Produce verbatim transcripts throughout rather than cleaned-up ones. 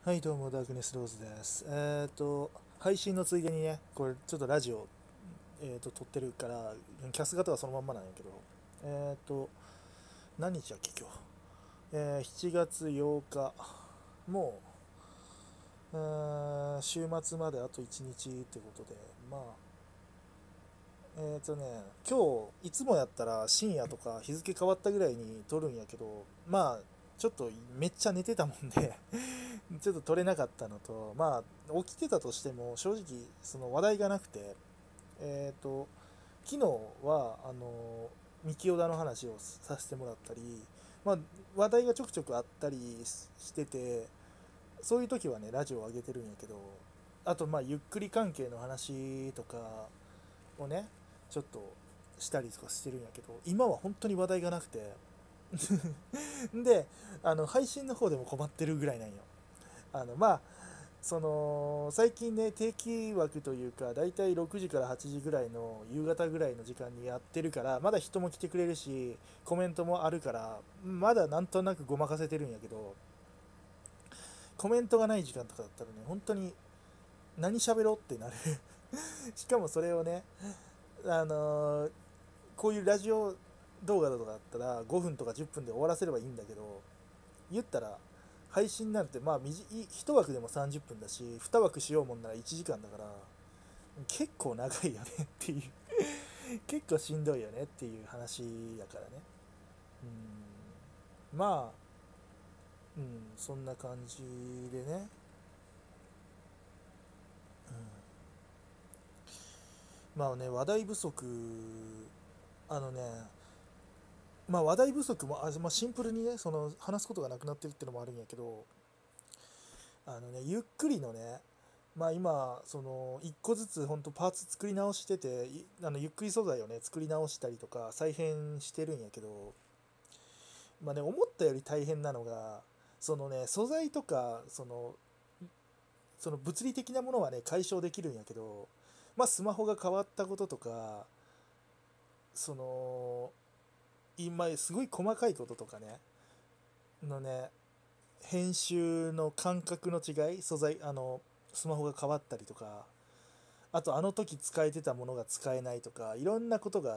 はい、どうも、ダークネスローズです。えっと、配信のついでにね、これちょっとラジオ、えっと、撮ってるから、キャス型はそのまんまなんやけど、えっと、何日だっけ、今日。えー、しちがつようか、もう、うーん週末まであといちにちってことで、まあ、えっとね、今日、いつもやったら深夜とか日付変わったぐらいに撮るんやけど、まあ、ちょっとめっちゃ寝てたもんでちょっと撮れなかったのと、まあ、起きてたとしても、正直、その話題がなくて、えっと、昨日は、あの、三木尾田の話をさせてもらったり、まあ、話題がちょくちょくあったりしてて、そういう時はね、ラジオを上げてるんやけど、あと、まあ、ゆっくり関係の話とかをね、ちょっとしたりとかしてるんやけど、今は本当に話題がなくて、で、あの、配信の方でも困ってるぐらいなんよ。あの、まあ、その最近ね定期枠というかだいたいろくじからはちじぐらいの夕方ぐらいの時間にやってるからまだ人も来てくれるしコメントもあるからまだなんとなくごまかせてるんやけどコメントがない時間とかだったらね本当に何喋ろうってなるしかもそれをねあのーこういうラジオ動画とかだったらごふんとかじゅっぷんで終わらせればいいんだけど言ったら配信なんてまあ短いいち枠でもさんじゅっぷんだしに枠しようもんならいちじかんだから結構長いよねっていう結構しんどいよねっていう話やからね。うんまあうんそんな感じでね、うん、まあね話題不足あのねまあ話題不足もあ、まあ、シンプルにねその話すことがなくなってるっていうのもあるんやけどあのねゆっくりのねまあ今そのいっこずつ本当パーツ作り直してていあのゆっくり素材をね作り直したりとか再編してるんやけどまあね、思ったより大変なのが、そのね、素材とか、その、その物理的なものはね、解消できるんやけど、まあ、スマホが変わったこととか、その、今、すごい細かいこととかね、のね、編集の感覚の違い、素材、あの、スマホが変わったりとか、あとあの時使えてたものが使えないとか、いろんなことがあって、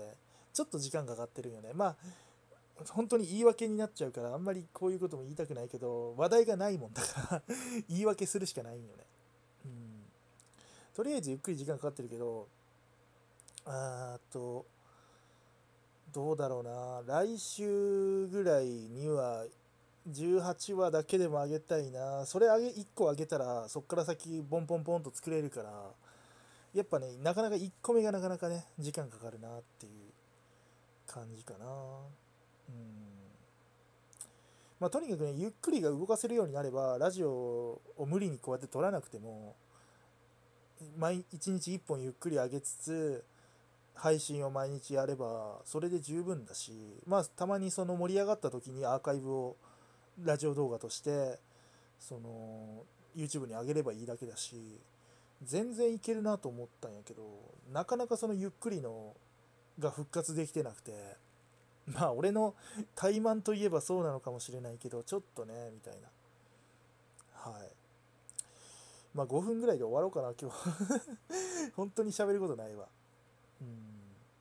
ちょっと時間かかってるよね。まあ、本当に言い訳になっちゃうからあんまりこういうことも言いたくないけど話題がないもんだから言い訳するしかないんよね。うんとりあえずゆっくり時間かかってるけどあーとどうだろうな来週ぐらいにはじゅうはちわだけでも上げたいな。それ上げいっこ上げたらそっから先ボンポンポンと作れるからやっぱねなかなかいっこめがなかなかね時間かかるなっていう感じかな。うんまあ、とにかくね、ゆっくりが動かせるようになれば、ラジオを無理にこうやって撮らなくても、毎一日いっぽんゆっくり上げつつ、配信を毎日やれば、それで十分だし、まあ、たまにその盛り上がった時にアーカイブをラジオ動画として、その、YouTube に上げればいいだけだし、全然いけるなと思ったんやけど、なかなかそのゆっくりのが復活できてなくて、まあ俺の怠慢といえばそうなのかもしれないけど、ちょっとね、みたいな。はい。まあごふんぐらいで終わろうかな、今日。本当に喋ることないわ。うん。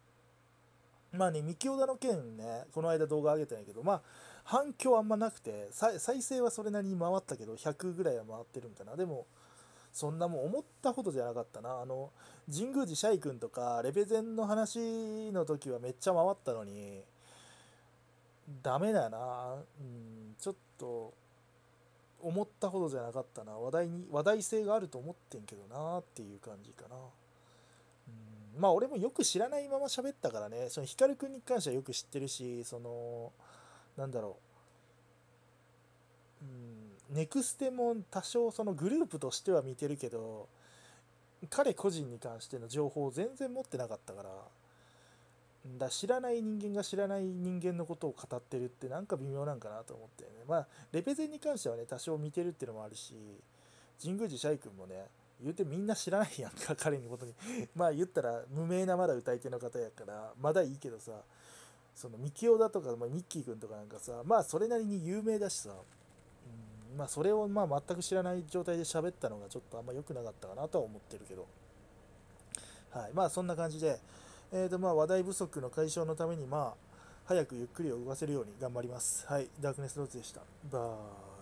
まあね、ミキオダの件ね、この間動画上げたんやけど、まあ反響あんまなくて、再再生はそれなりに回ったけど、ひゃくぐらいは回ってるんかな。でも、そんなもん思ったほどじゃなかったな。あの、神宮寺シャイ君とか、レベゼンの話の時はめっちゃ回ったのに、ダメだな。うん、ちょっと、思ったほどじゃなかったな。話題に、話題性があると思ってんけどなっていう感じかな。うん、まあ俺もよく知らないまま喋ったからね、その光くんに関してはよく知ってるし、その、なんだろう、うん、ネクステも多少そのグループとしては見てるけど、彼個人に関しての情報を全然持ってなかったから、だ知らない人間が知らない人間のことを語ってるってなんか微妙なんかなと思ってね。まあ、レペゼンに関してはね、多少見てるっていうのもあるし、神宮寺シャイ君もね、言うてみんな知らないやんか、彼のことに。まあ言ったら無名なまだ歌い手の方やから、まだいいけどさ、そのミキオだとか、まあ、ミッキー君とかなんかさ、まあそれなりに有名だしさ、うん、 まあそれをまあ全く知らない状態で喋ったのがちょっとあんま良くなかったかなとは思ってるけど、はい、まあそんな感じで、えーとまあ話題不足の解消のためにまあ早くゆっくりを動かせるように頑張ります。はい、ダークネスローズでした。バー